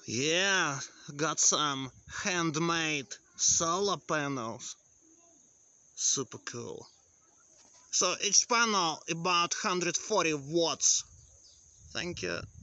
Yeah, got some handmade solar panels. Super cool. So each panel about 140 watts. Thank you.